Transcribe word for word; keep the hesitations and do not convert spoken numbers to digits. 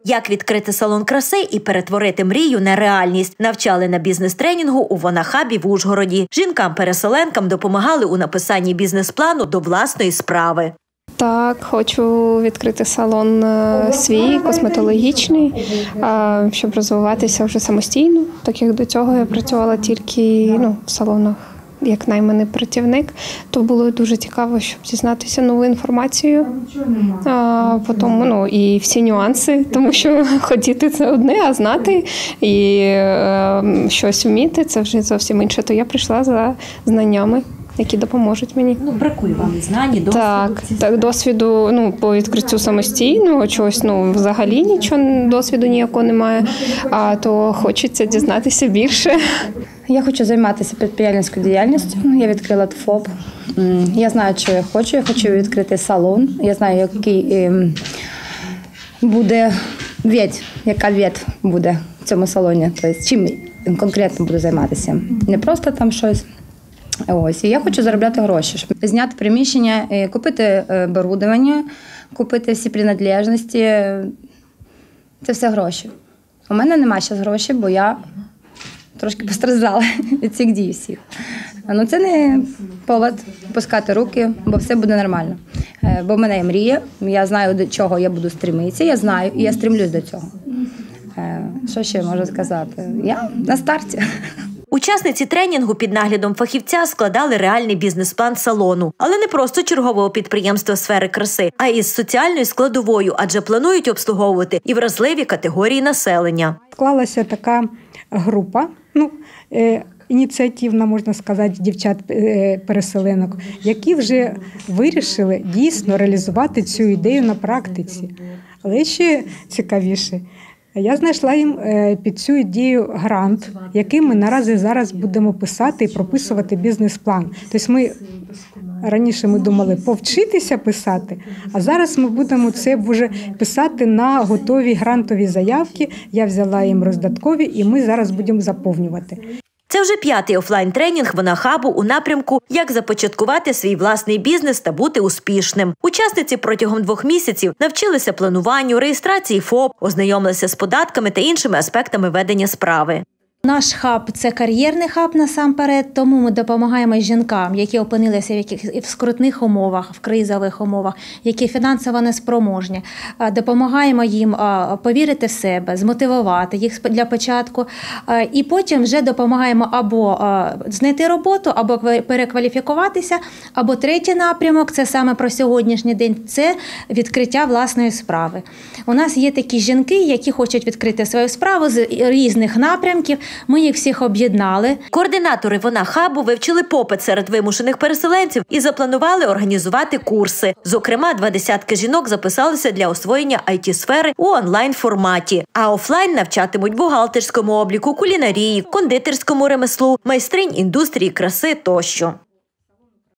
Як відкрити салон краси і перетворити мрію на реальність, навчали на бізнес-тренінгу у Вонахабі в Ужгороді. Жінкам-переселенкам допомагали у написанні бізнес-плану до власної справи. Так, хочу відкрити салон свій, косметологічний, щоб розвиватися вже самостійно, так як до цього я працювала тільки ну, в салонах як найманий працівник, то було дуже цікаво, щоб дізнатися нову інформацію, а потім ну, і всі нюанси, тому що хотіти – це одне, а знати і е, щось вміти – це вже зовсім інше. То я прийшла за знаннями, які допоможуть мені. Ну, бракує вам знань, досвіду. Так, так, досвіду, ну, по відкриттю самостійного чогось, ну, взагалі нічого, досвіду ніякого немає, а то хочеться дізнатися більше. Я хочу займатися підприємницькою діяльністю. Я відкрила ФОП. Я знаю, що я хочу. Я хочу відкрити салон. Я знаю, який буде ветвь, яка ветвь буде в цьому салоні. Тобто, чим конкретно буду займатися. Не просто там щось. Ось. І я хочу заробляти гроші, щоб зняти приміщення, купити оборудовання, купити всі принадлежності. Це все гроші. У мене немає зараз грошей, бо я трошки постраждала від цих дій всіх. Ну, це не повод пускати руки, бо все буде нормально. Бо в мене є мрія, я знаю, до чого я буду стремитися, я знаю, і я стремлюсь до цього. Що ще можу сказати? Я на старті. Учасниці тренінгу під наглядом фахівця складали реальний бізнес-план салону. Але не просто чергового підприємства сфери краси, а й із соціальною складовою, адже планують обслуговувати і вразливі категорії населення. Склалася така група, ну, е, ініціативна, можна сказати, дівчат-переселенок, які вже вирішили дійсно реалізувати цю ідею на практиці. Але ще цікавіше, я знайшла їм під цю ідею грант, який ми наразі зараз будемо писати і прописувати бізнес-план. Тобто ми раніше ми думали повчитися писати, а зараз ми будемо це вже писати на готові грантові заявки. Я взяла їм роздаткові і ми зараз будемо заповнювати. Це вже п'ятий офлайн-тренінг Вонахабу у напрямку «Як започаткувати свій власний бізнес та бути успішним». Учасниці протягом двох місяців навчилися плануванню, реєстрації ФОП, ознайомилися з податками та іншими аспектами ведення справи. Наш хаб – це кар'єрний хаб насамперед, тому ми допомагаємо жінкам, які опинилися в яких в скрутних умовах, в кризових умовах, які фінансово неспроможні. Допомагаємо їм повірити в себе, змотивувати їх для початку, і потім вже допомагаємо або знайти роботу, або перекваліфікуватися, або третій напрямок – це саме про сьогоднішній день – це відкриття власної справи. У нас є такі жінки, які хочуть відкрити свою справу з різних напрямків. Ми їх всіх об'єднали. Координатори Вонахабу вивчили попит серед вимушених переселенців і запланували організувати курси. Зокрема, два десятки жінок записалися для освоєння ай ті-сфери у онлайн-форматі. А офлайн навчатимуть бухгалтерському обліку, кулінарії, кондитерському ремеслу, майстринь індустрії краси тощо.